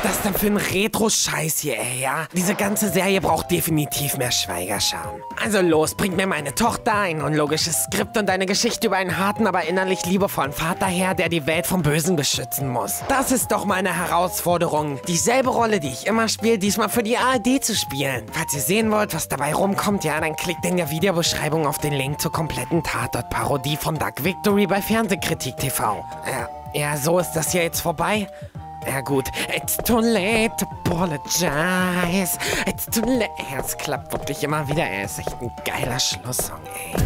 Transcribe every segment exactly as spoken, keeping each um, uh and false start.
das denn für ein Retro-Scheiß hier, ey, ja? Diese ganze Serie braucht definitiv mehr Schweigerscham. Also los, bringt mir meine Tochter, ein unlogisches Skript und eine Geschichte über einen harten, aber innerlich liebevollen Vater her, der die Welt vom Bösen beschützen muss. Das ist doch meine Herausforderung. Dieselbe Rolle, die ich immer spiele, diesmal für die A R D zu spielen. Falls ihr sehen wollt, was dabei rumkommt, ja, dann klickt in der Videobeschreibung auf den Link zur kompletten Tatort-Parodie von Duck Victory bei Fernsehkritik T V. Ja, ja, so ist das hier jetzt vorbei. Ja gut, it's too late to apologize. It's too late. Ja, es klappt wirklich immer wieder, ey. Ist echt ein geiler Schlusssong, ey.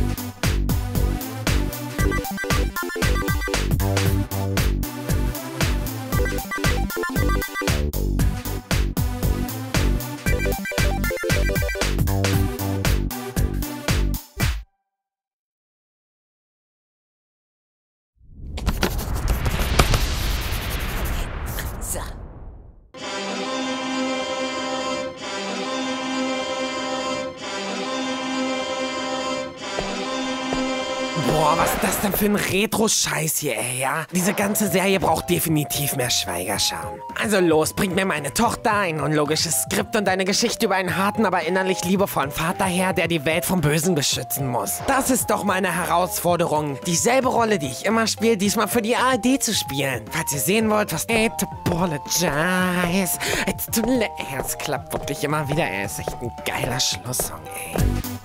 So. Boah, was ist das denn für ein Retro-Scheiß hier, ey, ja? Diese ganze Serie braucht definitiv mehr Schweigerscham. Also los, bringt mir meine Tochter, ein unlogisches Skript und eine Geschichte über einen harten, aber innerlich liebevollen Vater her, der die Welt vom Bösen beschützen muss. Das ist doch meine Herausforderung. Dieselbe Rolle, die ich immer spiele, diesmal für die A R D zu spielen. Falls ihr sehen wollt, was... Hey, to apologize. It's too late. Ja, es klappt wirklich immer wieder, ey. Ist echt ein geiler Schlusssong, ey.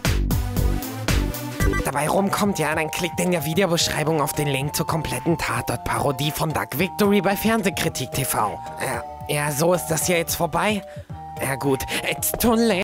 Dabei rumkommt, ja, dann klickt in der Videobeschreibung auf den Link zur kompletten Tatort-Parodie von Duck Victory bei Fernsehkritik T V. Ja, ja, so ist das hier jetzt vorbei. Ja gut, it's too late.